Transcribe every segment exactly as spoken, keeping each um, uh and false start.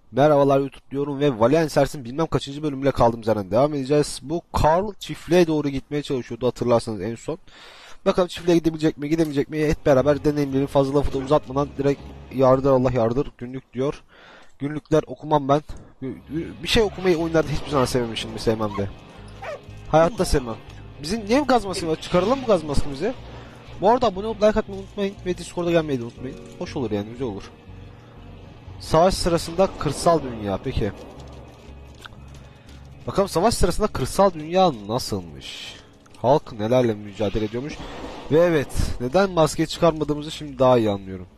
Merhabalar YouTube diyorum ve Valiant Sers'in bilmem kaçıncı bölümüyle kaldığımız yerden devam edeceğiz. Bu Carl çiftliğe doğru gitmeye çalışıyordu, hatırlarsanız en son. Bakalım çiftliğe gidebilecek mi gidemeyecek mi, hep beraber deneyimleyelim. Fazla lafı da uzatmadan direkt yardır Allah yardır günlük diyor. Günlükler okumam ben. Bir şey okumayı oyunlarda hiçbir zaman sevmemişim mi, sevmem de. Hayatta sevmem. Bizim niye gaz maskesi var? Çıkaralım mı gaz maskemizi? Bu arada abone olup like atmayı unutmayın ve Discord'a gelmeyi de unutmayın. Hoş olur yani, güzel olur. Savaş sırasında kırsal dünya, peki. Bakalım savaş sırasında kırsal dünya nasılmış? Halk nelerle mücadele ediyormuş? Ve evet, neden maske çıkarmadığımızı şimdi daha iyi anlıyorum.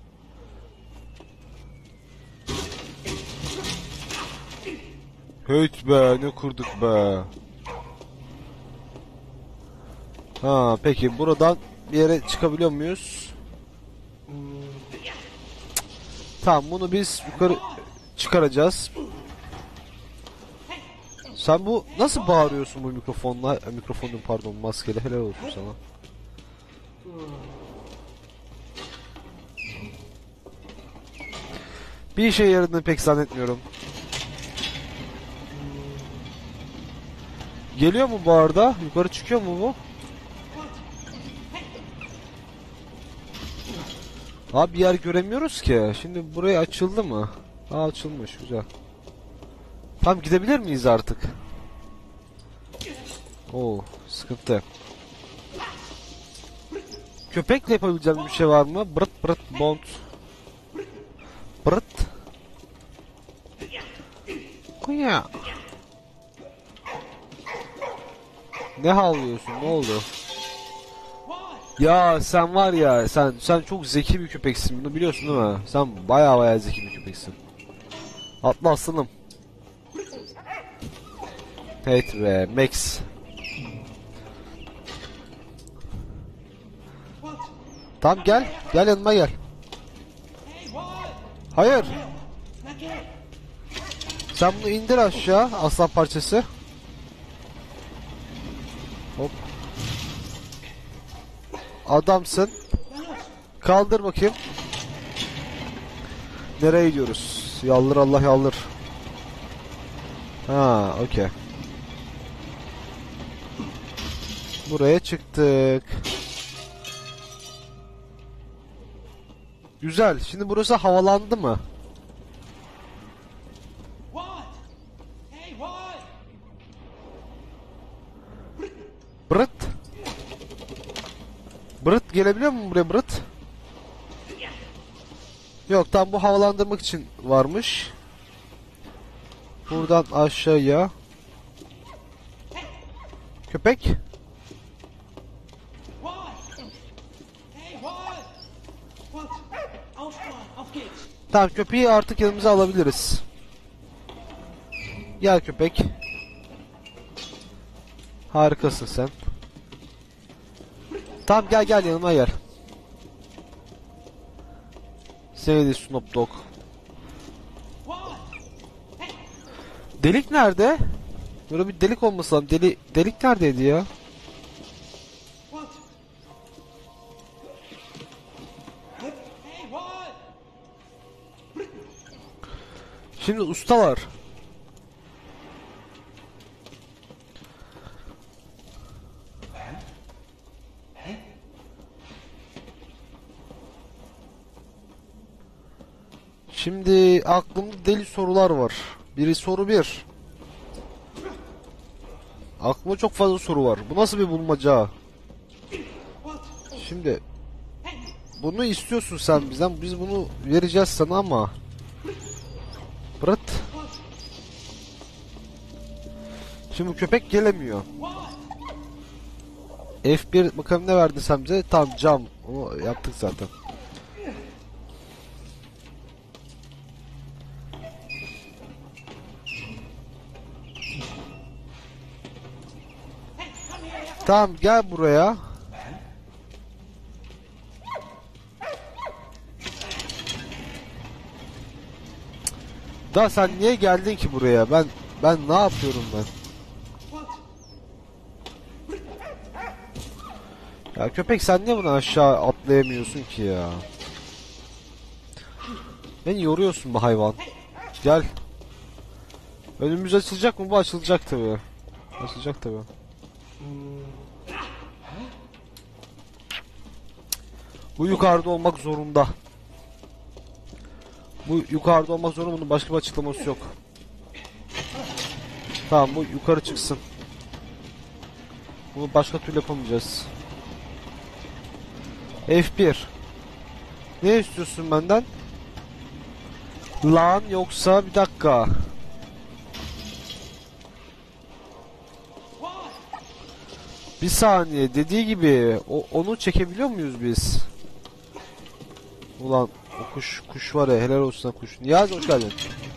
Heyt be, ne kurduk be. Ha peki, buradan bir yere çıkabiliyor muyuz? Tamam, bunu biz yukarı çıkaracağız. Sen bu nasıl bağırıyorsun bu mikrofonla? E, mikrofonun pardon, maskeli, helal olsun sana. Bir işe yaradığını pek zannetmiyorum. Geliyor mu bu arada? Yukarı çıkıyor mu bu? Abi yer göremiyoruz ki. Şimdi buraya açıldı mı? Aa, açılmış, güzel. Tamam, gidebilir miyiz artık? Oo, sıkıntı. Köpekle yapabileceğim bir şey var mı? Bırt bırt bont. Bırt. Kuya. Ne havlıyorsun? Ne oldu? Ya sen var ya, sen sen çok zeki bir köpeksin, bunu biliyorsun değil mi? Sen baya baya zeki bir köpeksin. Atla aslanım. Evet be Max. Tamam, gel gel yanıma gel. Hayır. Sen bunu indir aşağı, aslan parçası. Hop. Adamsın. Kaldır bakayım. Nereye gidiyoruz? Yaldır Allah yaldır. Ha, okey. Buraya çıktık. Güzel. Şimdi burası havalandı mı? Bırt. Bırt gelebiliyor mu buraya, Bırt? Yok, tam bu havalandırmak için varmış. Buradan aşağıya. Köpek. Tamam, köpeği artık yanımıza alabiliriz. Gel köpek. Harikasın sen. Tamam, gel gel yanıma gel. Seni de Snoop Dogg. Delik nerede? Böyle bir delik olması lazım. Deli, delik neredeydi ya? Şimdi ustalar. Şimdi aklımda deli sorular var. Biri soru bir. Aklımda çok fazla soru var. Bu nasıl bir bulmaca? Şimdi bunu istiyorsun sen bizden. Biz bunu vereceğiz sana ama. Bırt. Şimdi bu köpek gelemiyor. F bir bakalım ne verdi sen bize? Tamam, cam. Onu yaptık zaten. Tamam, gel buraya. Da sen niye geldin ki buraya? Ben ben ne yapıyorum ben? Ya köpek, sen niye bunu aşağı atlayamıyorsun ki ya? Beni yoruyorsun bu hayvan. Gel. Önümüz açılacak mı? Bu açılacak tabii. Açılacak tabii. Bu yukarıda olmak zorunda. Bu yukarıda olmak zorunda. Bunun başka bir açıklaması yok. Tamam, bu yukarı çıksın. Bunu başka türlü yapamayacağız. F bir. Ne istiyorsun benden? Lan yoksa bir dakika. Bir saniye, dediği gibi o, onu çekebiliyor muyuz biz? Ulan o kuş kuş var ya, helal olsun kuş. Niyazi hoş geldin.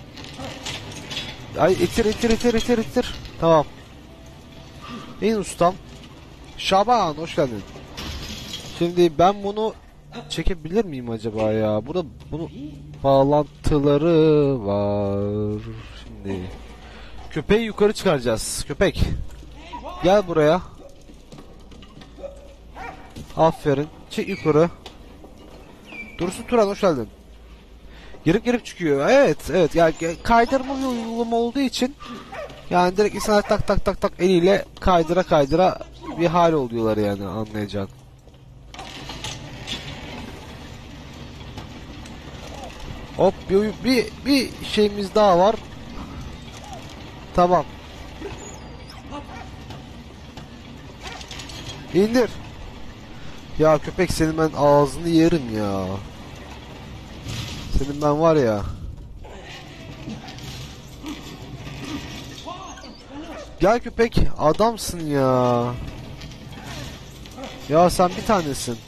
Ay itir itir itir itir itir. Tamam. En ustam. Şaban hoş geldin. Şimdi ben bunu çekebilir miyim acaba ya? Burada bunu bağlantıları var. Şimdi köpeği yukarı çıkaracağız. Köpek. Gel buraya. Aferin. Çek yukarı. Dursun Turan hoş geldin. Girip girip çıkıyor. Evet, evet. Yani kaydırma bir uygulama olduğu için yani direkt insanlar tak tak tak tak eliyle kaydıra kaydıra bir hal oluyorlar yani, anlayacağın. Hop bir, bir, bir şeyimiz daha var. Tamam. İndir. Ya köpek, senin ben ağzını yerim ya. Senin ben var ya. Gel köpek, adamsın ya. Ya sen bir tanesin.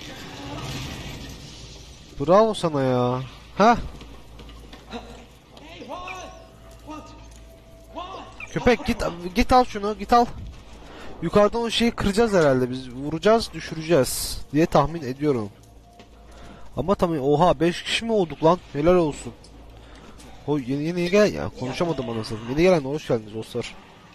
Bravo sana ya. Heh. Köpek git git al şunu, git al. Yukarıdan o şeyi kıracağız herhalde, biz vuracağız, düşüreceğiz diye tahmin ediyorum. Ama tabii oha, beş kişi mi olduk lan? Helal olsun. O yeni yeni gel ya, konuşamadım anasını. Yeni gelen hoş geldiniz dostlar.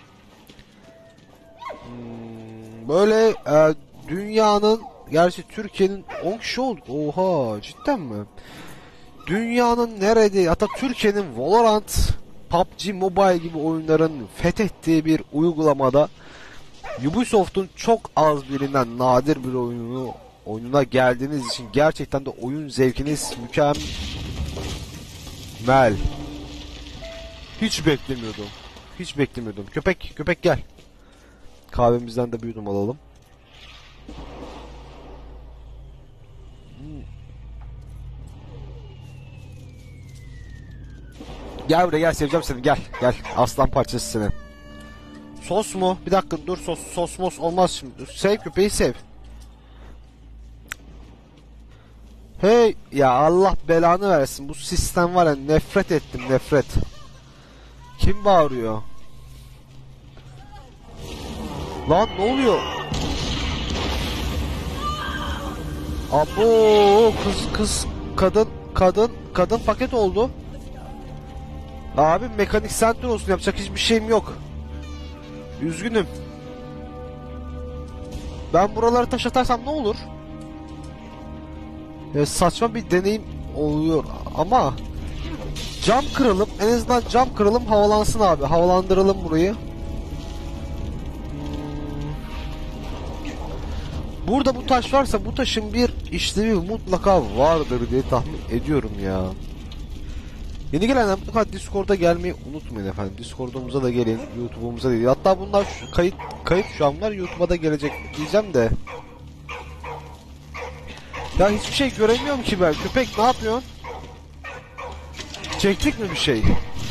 Hmm, böyle e, dünyanın, gerçi Türkiye'nin on kişi olduk. Oha, cidden mi? Dünyanın nerede, hatta Türkiye'nin Valorant, P U B G Mobile gibi oyunların fethettiği bir uygulamada Ubisoft'un çok az bilinen nadir bir oyununu oyununa geldiğiniz için gerçekten de oyun zevkiniz mükemmel. Hiç beklemiyordum. Hiç beklemiyordum. Köpek, köpek gel. Kahvemizden de bir yudum alalım. Hmm. Gel buraya, gel, seveceğim seni, gel. Gel aslan parçası seni. Sos mu? Bir dakika dur, sos sos mos olmaz şimdi. Dur. Sev köpeği, sev. Hey ya, Allah belanı versin. Bu sistem var ya, nefret ettim, nefret. Kim bağırıyor? Lan ne oluyor? Abo, kız kız kadın kadın kadın paket oldu. Abi mekanik center olsun, yapacak hiçbir şeyim yok. Üzgünüm. Ben buraları taş atarsam ne olur? Ya saçma bir deneyim oluyor ama cam kıralım, en azından cam kıralım, havalansın abi, havalandıralım burayı. Burada bu taş varsa bu taşın bir işlevi mutlaka vardır diye tahmin ediyorum ya. Yeni gelenler mutlaka Discord'a gelmeyi unutmayın efendim. Discord'umuza da gelin, YouTube'umuza da gelin. Hatta bunlar şu, kayıt kayıt şu anlar YouTube'a da gelecek diyeceğim de. Ya hiçbir şey göremiyorum ki ben. Köpek ne yapıyorsun? Çektik mi bir şey?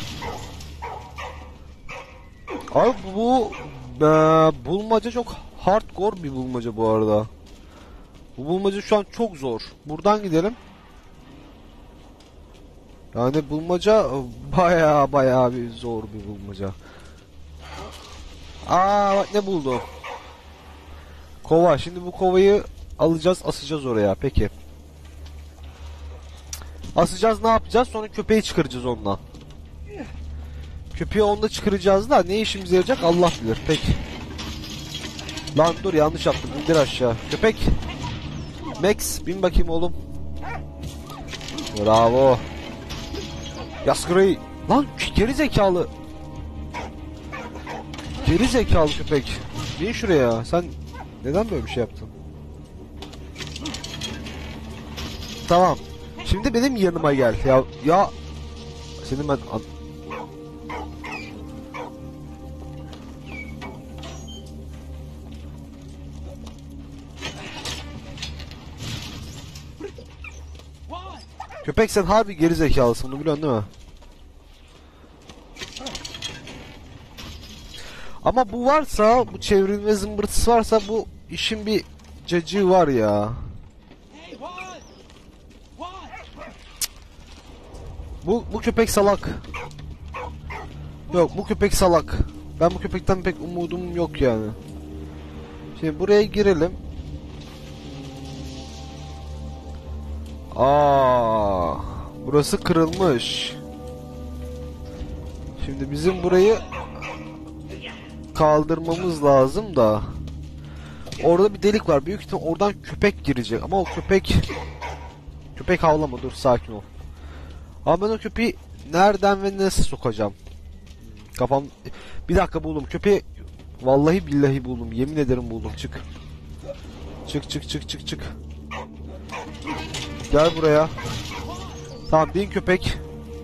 Abi bu e, bulmaca çok hardcore bir bulmaca bu arada. Bu bulmaca şu an çok zor. Buradan gidelim. Yani bulmaca baya baya bir zor bir bulmaca. Aa bak ne buldum. Kova. Şimdi bu kovayı alacağız, asacağız oraya. Peki. Asacağız, ne yapacağız? Sonra köpeği çıkaracağız ondan. Köpeği onda çıkaracağız da ne işimize yarayacak Allah bilir. Peki. Lan dur, yanlış yaptım. İndir aşağı. Köpek. Max bin bakayım oğlum. Bravo. Yaskırı. Lan geri zekalı. Geri zekalı köpek. Bin şuraya. Sen neden böyle bir şey yaptın? Tamam. Şimdi benim yanıma gel. Ya ya senin ben köpek, sen harbi geri zekalısın, bunu biliyorsun değil mi? Ama bu varsa, bu çevrilme zımbırtısı varsa bu işin bir cacığı var ya. Bu bu köpek salak. Yok, bu köpek salak. Ben bu köpekten pek umudum yok yani. Şimdi buraya girelim. Aa, burası kırılmış. Şimdi bizim burayı kaldırmamız lazım da. Orada bir delik var. Büyük ihtimal oradan köpek girecek. Ama o köpek... Köpek havlama, dur sakin ol. Ama ben o köpeği nereden ve nasıl sokacağım? Kafam... Bir dakika, buldum. Köpeği... Vallahi billahi buldum. Yemin ederim buldum. Çık. Çık çık çık çık çık. Gel buraya. Tamam, bin köpek.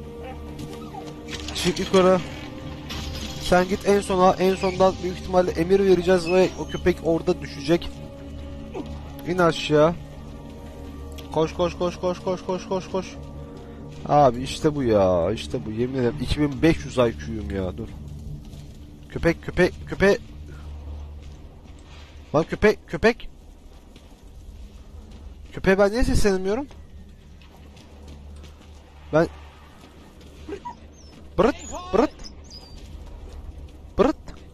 Çık yukarı. Sen git en sona. En sondan büyük ihtimalle emir vereceğiz ve o köpek orada düşecek. İn aşağı. Koş koş koş koş koş koş koş koş. Abi işte bu ya. İşte bu. Yemin ederim iki bin beş yüz I Q'yum ya. Dur. Köpek köpek köpek. Lan köpek köpek. Köpeğe ben niye seslenemiyorum? Ben... Bırt bırt. Bırt.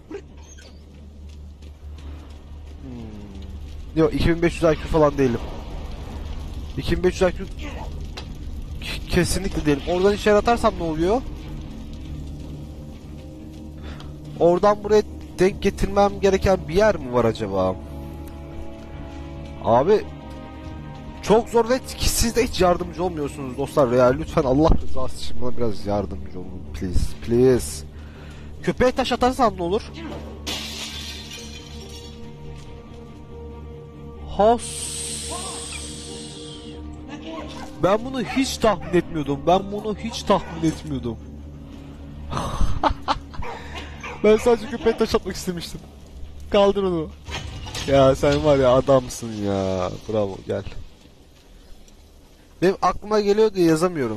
Hmm. Yok, iki bin beş yüz I Q falan değilim. iki bin beş yüz I Q kesinlikle değilim. Oradan içeri atarsam ne oluyor? Oradan buraya denk getirmem gereken bir yer mi var acaba? Abi çok zor ve siz de hiç yardımcı olmuyorsunuz dostlar ya. Lütfen Allah rızası için bana biraz yardımcı olun. Please, please. Köpeğe taş atarsam ne olur? Has. Ben bunu hiç tahmin etmiyordum. Ben bunu hiç tahmin etmiyordum. Ben sadece köpeğe taş atmak istemiştim. Kaldır onu. Ya sen var ya, adamsın ya. Bravo, gel. Benim aklıma geliyor diye yazamıyorum.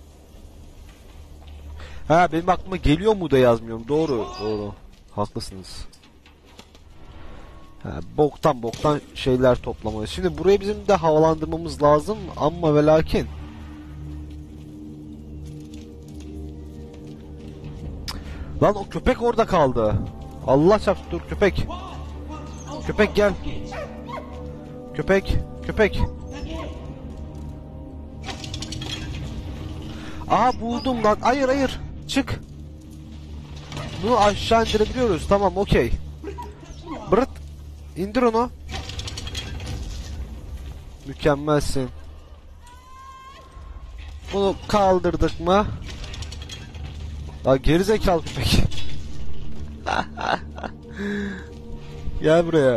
Ha, benim aklıma geliyor mu da yazmıyorum. Doğru, doğru. Haklısınız. Ha, boktan boktan şeyler toplamayız. Şimdi burayı bizim de havalandırmamız lazım ama ve lakin. Lan o köpek orada kaldı. Allah çarpsın, dur köpek. Köpek gel. Köpek, köpek. Aha, buldum lan. Hayır hayır. Çık. Bunu aşağı indirebiliyoruz. Tamam, okey. Bırt. İndir onu. Mükemmelsin. Bunu kaldırdık mı? Aa, gerizekalı köpek. Gel buraya.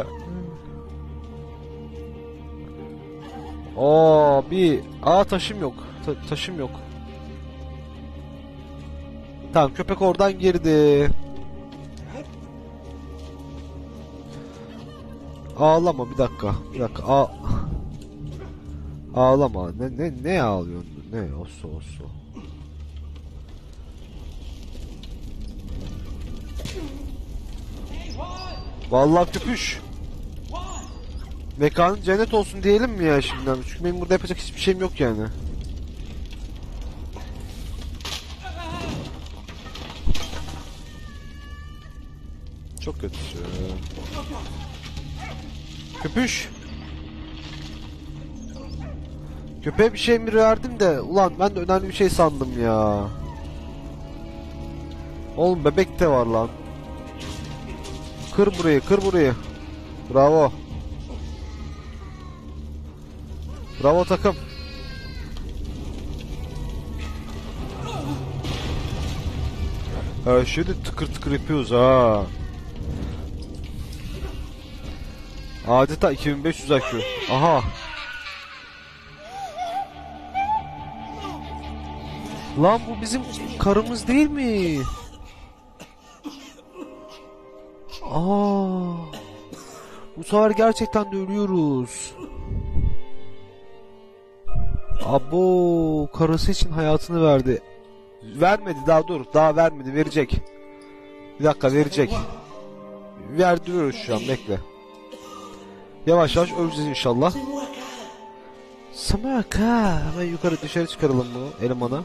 Oo, bir aa taşım yok. Ta taşım yok. Tamam, köpek oradan girdi. Ağlama, bir dakika. Bir dakika. Ağ Ağlama. Ne ne ne ağlıyorsun? Ne osu osu. Vallahi köpüş. Mekanın cennet olsun diyelim mi ya şimdiden? Çünkü benim burada yapacak hiçbir şeyim yok yani. Çok kötü. Köpüş. Köpeğe bir şey mi verdim de ulan ben de önemli bir şey sandım ya. Oğlum bebek de var lan. Kır burayı, kır burayı. Bravo. Bravo takım. Her şeyi de tıkır tıkır yapıyoruz ha. Adeta iki bin beş yüz I Q. Aha. Lan bu bizim karımız değil mi? Aa. Bu sefer gerçekten de ölüyoruz. Abo, karısı için hayatını verdi. Vermedi daha, dur. Daha vermedi, verecek. Bir dakika, verecek. Verdiriyoruz şu an, bekle. Yavaş yavaş öleceğiz inşallah. Samaka. Hemen yukarı dışarı çıkaralım bunu elemana.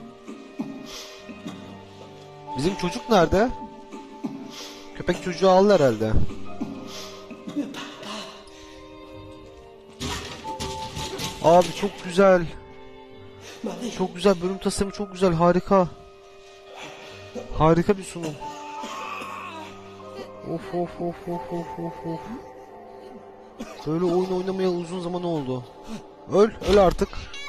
Bizim çocuk nerede? Köpek çocuğu aldı herhalde. Abi çok güzel. Çok güzel, bölüm tasarımı çok güzel, harika. Harika bir sunum. Of of of of of of of. Böyle oyun oynamaya uzun zaman oldu. Öl, öl artık.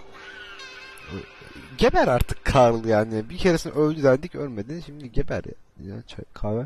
Geber artık Karl yani. Bir keresinde öldü dedik, ölmedi. Şimdi geber ya. Ya çay, kahve.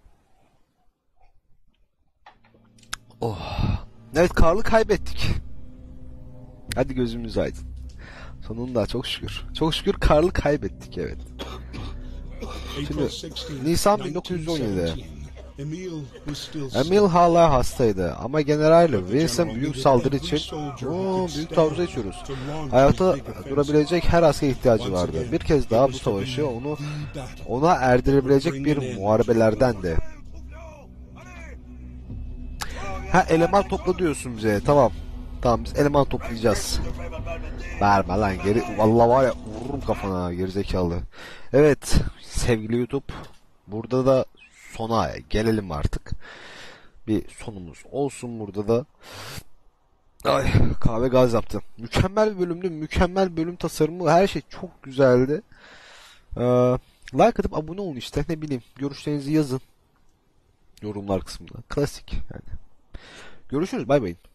Oh. Evet, Karl'ı kaybettik. Hadi gözümüz aydın. Sonunda çok şükür. Çok şükür Karl'ı kaybettik, evet. Şimdi Nisan bin dokuz yüz on yedi. Emil hala hastaydı ama General Wilson büyük saldırı için Oo, büyük taarruza geçiyoruz. Hayatta durabilecek her askere ihtiyacı vardı. Bir kez daha bu savaşı onu ona erdirebilecek bir muharebelerdendi. Ha, eleman topla diyorsun bize. Tamam. Tamam, biz eleman toplayacağız. Verme lan geri. Vallahi var ya, vururum kafana gerizekalı. Evet sevgili YouTube. Burada da sona gelelim artık. Bir sonumuz olsun burada da. Ay, kahve gaz yaptı. Mükemmel bir bölümdü. Mükemmel bölüm tasarımı. Her şey çok güzeldi. Ee, like atıp abone olun işte. Ne bileyim. Görüşlerinizi yazın. Yorumlar kısmında. Klasik yani. Görüşürüz. Bay bay.